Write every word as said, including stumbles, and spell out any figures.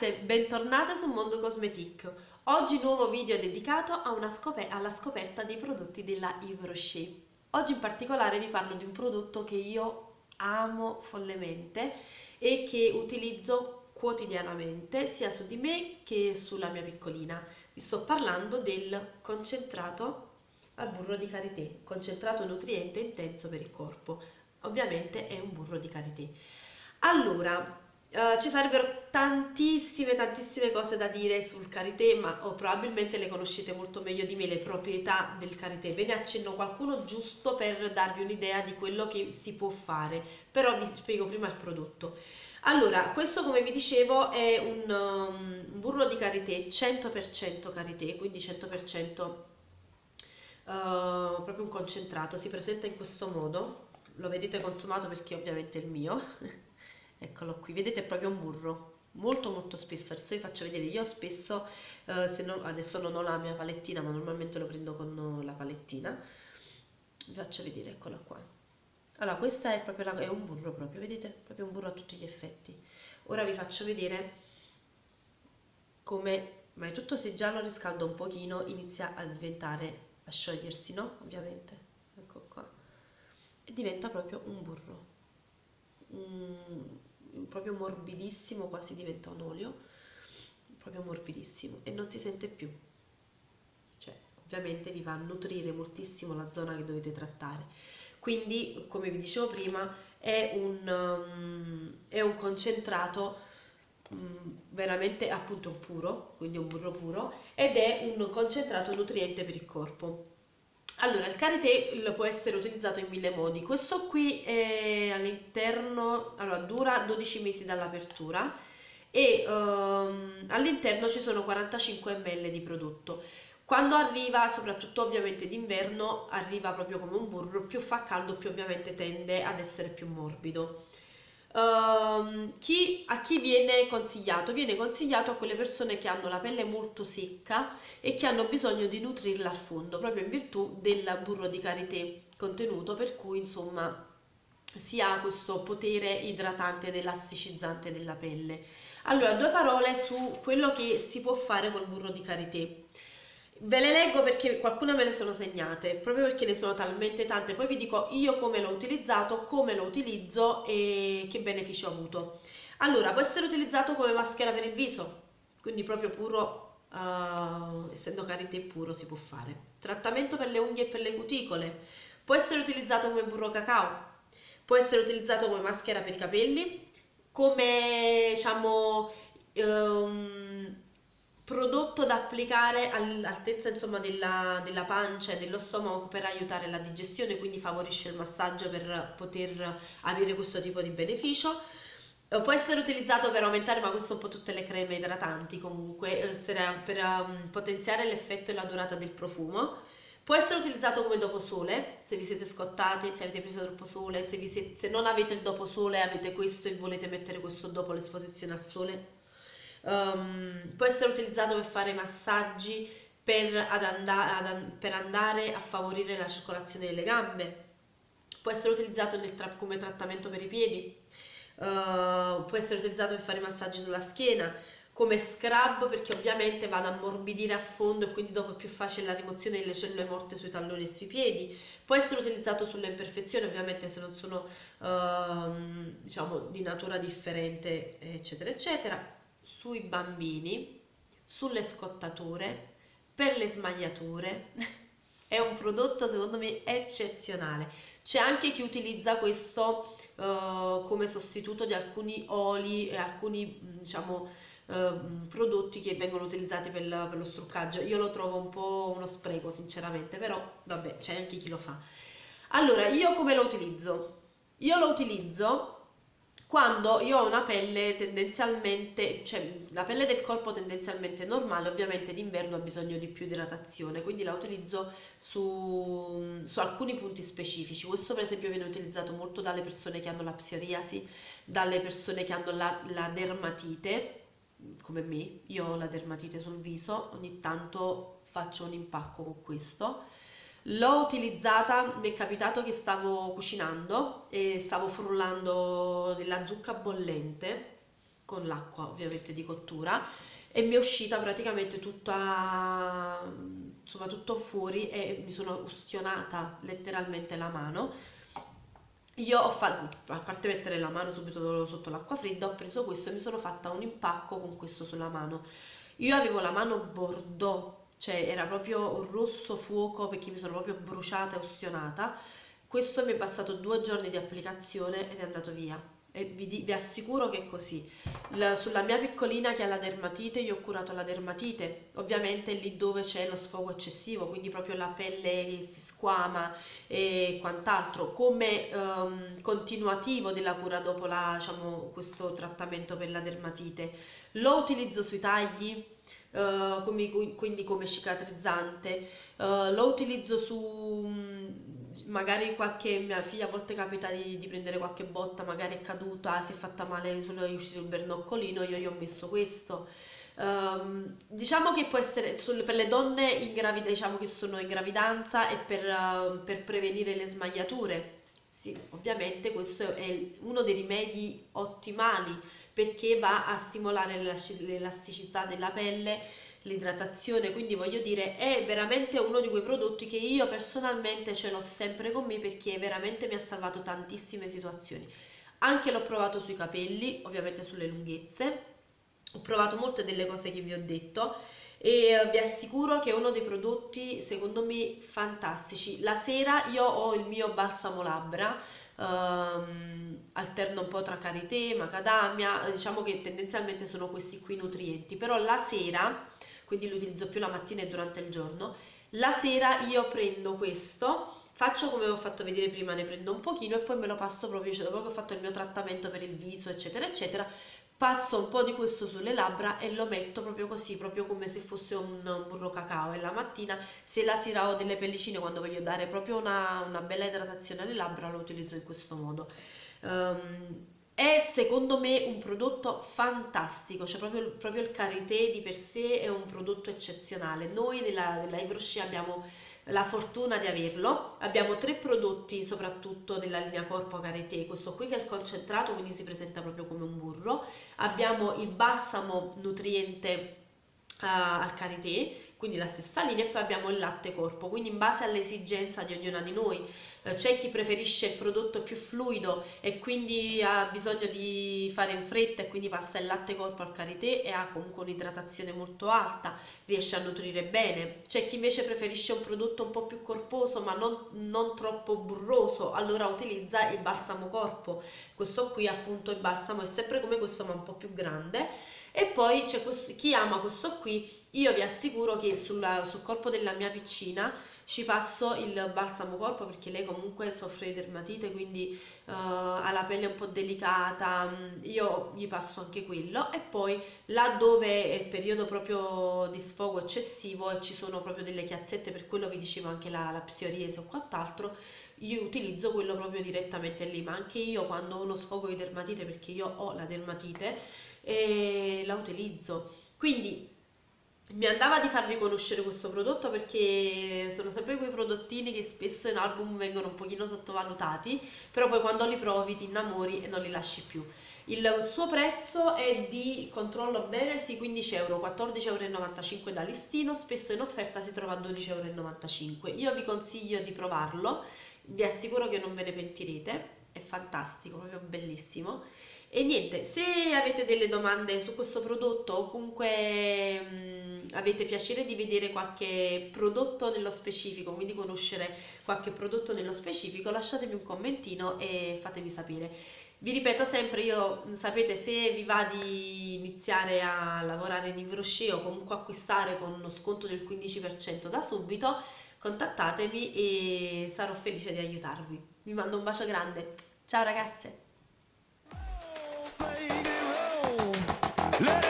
ragazze, bentornate su Mondo Cosmetic. Oggi nuovo video dedicato a una scop- alla scoperta dei prodotti della Yves Rocher. Oggi in particolare vi parlo di un prodotto che io amo follemente e che utilizzo quotidianamente sia su di me che sulla mia piccolina. Vi sto parlando del concentrato al burro di karité, concentrato nutriente intenso per il corpo. Ovviamente è un burro di karité. Allora, Uh, ci sarebbero tantissime tantissime cose da dire sul karité, ma oh, probabilmente le conoscete molto meglio di me le proprietà del karité. Ve ne accenno qualcuno giusto per darvi un'idea di quello che si può fare, però vi spiego prima il prodotto. Allora, questo come vi dicevo è un, um, un burro di karité, cento per cento karité, quindi cento per cento uh, proprio un concentrato. Si presenta in questo modo, lo vedete consumato perché ovviamente è il mio. Eccolo qui, vedete è proprio un burro, molto molto spesso. Adesso vi faccio vedere, io spesso, eh, se no, adesso non ho la mia palettina, ma normalmente lo prendo con la palettina. Vi faccio vedere, eccola qua. Allora, questa è proprio la, è un burro proprio, vedete? Proprio un burro a tutti gli effetti. Ora vi faccio vedere come, ma è tutto se già lo riscaldo un pochino, inizia a diventare, a sciogliersi, no? Ovviamente, ecco qua. E diventa proprio un burro. Mm, proprio morbidissimo, quasi diventa un olio, proprio morbidissimo e non si sente più, cioè ovviamente vi va a nutrire moltissimo la zona che dovete trattare. Quindi come vi dicevo prima è un, um, è un concentrato um, veramente appunto puro, quindi un burro puro, ed è un concentrato nutriente per il corpo. Allora, il karité può essere utilizzato in mille modi. Questo qui è all'interno, allora dura dodici mesi dall'apertura e um, all'interno ci sono quarantacinque millilitri di prodotto. Quando arriva, soprattutto ovviamente d'inverno, arriva proprio come un burro, più fa caldo più ovviamente tende ad essere più morbido. Um, chi, a chi viene consigliato? Viene consigliato a quelle persone che hanno la pelle molto secca e che hanno bisogno di nutrirla a fondo, proprio in virtù del burro di karité contenuto, per cui insomma si ha questo potere idratante ed elasticizzante della pelle. Allora, due parole su quello che si può fare col burro di karité. Ve le leggo perché qualcuna me le sono segnate, proprio perché ne sono talmente tante, poi vi dico io come l'ho utilizzato, come lo utilizzo e che beneficio ho avuto. Allora, può essere utilizzato come maschera per il viso, quindi proprio puro, uh, essendo karité puro si può fare. Trattamento per le unghie e per le cuticole, può essere utilizzato come burro cacao, può essere utilizzato come maschera per i capelli, come diciamo um, prodotto da applicare all'altezza insomma della, della pancia e dello stomaco per aiutare la digestione, quindi favorisce il massaggio per poter avere questo tipo di beneficio. Può essere utilizzato per aumentare, ma questo un po' tutte le creme idratanti comunque, per um, potenziare l'effetto e la durata del profumo. Può essere utilizzato come doposole, se vi siete scottati, se avete preso troppo sole, se, vi siete, se non avete il doposole, avete questo e volete mettere questo dopo l'esposizione al sole. Um, può essere utilizzato per fare massaggi per, ad andare, ad, per andare a favorire la circolazione delle gambe. Può essere utilizzato nel tra come trattamento per i piedi. Uh, può essere utilizzato per fare massaggi sulla schiena, come scrub perché ovviamente va ad ammorbidire a fondo e quindi dopo è più facile la rimozione delle cellule morte sui talloni e sui piedi. Può essere utilizzato sulle imperfezioni, ovviamente se non sono uh, diciamo di natura differente, eccetera eccetera, sui bambini, sulle scottature, per le smagliature. È un prodotto secondo me eccezionale. C'è anche chi utilizza questo uh, come sostituto di alcuni oli e alcuni diciamo uh, prodotti che vengono utilizzati per, per lo struccaggio. Io lo trovo un po' uno spreco sinceramente, però vabbè, c'è anche chi lo fa. Allora, io come lo utilizzo? Io lo utilizzo quando io ho una pelle tendenzialmente, cioè la pelle del corpo tendenzialmente normale, ovviamente d'inverno ha bisogno di più idratazione, quindi la utilizzo su, su alcuni punti specifici. Questo per esempio viene utilizzato molto dalle persone che hanno la psoriasi, dalle persone che hanno la, la dermatite, come me, io ho la dermatite sul viso, ogni tanto faccio un impacco con questo. L'ho utilizzata, mi è capitato che stavo cucinando e stavo frullando della zucca bollente con l'acqua ovviamente di cottura, e mi è uscita praticamente tutta, insomma, tutto fuori, e mi sono ustionata letteralmente la mano. Io ho fatto, a parte mettere la mano subito sotto l'acqua fredda, ho preso questo e mi sono fatta un impacco con questo sulla mano. Io avevo la mano bordeaux, cioè era proprio un rosso fuoco perché mi sono proprio bruciata e ustionata. Questo mi è bastato due giorni di applicazione ed è andato via. E vi, di- vi assicuro che è così. La- sulla mia piccolina che ha la dermatite, io ho curato la dermatite, ovviamente lì dove c'è lo sfogo eccessivo, quindi proprio la pelle che si squama e quant'altro, come ehm, continuativo della cura dopo la, diciamo, questo trattamento per la dermatite. Lo utilizzo sui tagli, eh, come- quindi come cicatrizzante. Uh, lo utilizzo su mh, magari qualche mia figlia, a volte capita di, di prendere qualche botta, magari è caduta, si è fatta male, sul, è uscito il bernoccolino, io gli ho messo questo. Um, diciamo che può essere sul- per le donne in gravid- diciamo che sono in gravidanza e per, uh, per prevenire le smagliature. Sì, ovviamente questo è uno dei rimedi ottimali perché va a stimolare l'elasci- l'elasticità della pelle, l'idratazione, quindi voglio dire è veramente uno di quei prodotti che io personalmente ce l'ho sempre con me perché veramente mi ha salvato tantissime situazioni. Anche l'ho provato sui capelli, ovviamente sulle lunghezze, ho provato molte delle cose che vi ho detto e eh, vi assicuro che è uno dei prodotti secondo me fantastici. La sera io ho il mio balsamo labbra, ehm, alterno un po' tra karité, macadamia, eh, diciamo che tendenzialmente sono questi qui nutrienti, però la sera, quindi lo utilizzo più la mattina e durante il giorno, la sera io prendo questo. Faccio come ho fatto vedere prima, ne prendo un pochino e poi me lo passo proprio, cioè dopo che ho fatto il mio trattamento per il viso, eccetera, eccetera, passo un po' di questo sulle labbra e lo metto proprio così, proprio come se fosse un burro cacao. E la mattina, se la sera ho delle pellicine, quando voglio dare proprio una, una bella idratazione alle labbra, lo utilizzo in questo modo. Um, è secondo me un prodotto fantastico, cioè proprio, proprio il karité di per sé è un prodotto eccezionale. Noi nella, nella Yves Rocher abbiamo la fortuna di averlo. Abbiamo tre prodotti soprattutto della linea Corpo Karité, questo qui che è il concentrato, quindi si presenta proprio come un burro. Abbiamo il balsamo nutriente uh, al karité, quindi la stessa linea, e poi abbiamo il latte corpo, quindi in base all'esigenza di ognuna di noi. Eh, c'è chi preferisce il prodotto più fluido e quindi ha bisogno di fare in fretta e quindi passa il latte corpo al karité e ha comunque un'idratazione molto alta, riesce a nutrire bene. C'è chi invece preferisce un prodotto un po' più corposo ma non, non troppo burroso, allora utilizza il balsamo corpo. Questo qui appunto il balsamo è sempre come questo ma un po' più grande. E poi c'è questo, chi ama questo qui, io vi assicuro che sulla- sul corpo della mia piccina ci passo il balsamo corpo perché lei comunque soffre di dermatite, quindi uh, ha la pelle un po' delicata, mm, io gli passo anche quello. E poi là dove è il periodo proprio di sfogo eccessivo e ci sono proprio delle chiazzette, per quello vi dicevo anche la, la psoriasi o quant'altro, io utilizzo quello proprio direttamente lì. Ma anche io quando ho uno sfogo di dermatite, perché io ho la dermatite, e la utilizzo. Quindi mi andava di farvi conoscere questo prodotto perché sono sempre quei prodottini che spesso in album vengono un pochino sottovalutati, però poi quando li provi ti innamori e non li lasci più. Il suo prezzo è di, controllo bene, sì, quindici euro, quattordici e novantacinque euro da listino, spesso in offerta si trova a dodici e novantacinque euro. Io vi consiglio di provarlo, vi assicuro che non ve ne pentirete, è fantastico, proprio bellissimo. E niente, se avete delle domande su questo prodotto o comunque mh, avete piacere di vedere qualche prodotto nello specifico, quindi conoscere qualche prodotto nello specifico, lasciatemi un commentino e fatemi sapere. Vi ripeto sempre, io sapete, se vi va di iniziare a lavorare in Yves Rocher o comunque acquistare con uno sconto del quindici per cento da subito, contattatemi e sarò felice di aiutarvi. Vi mando un bacio grande. Ciao ragazze! Let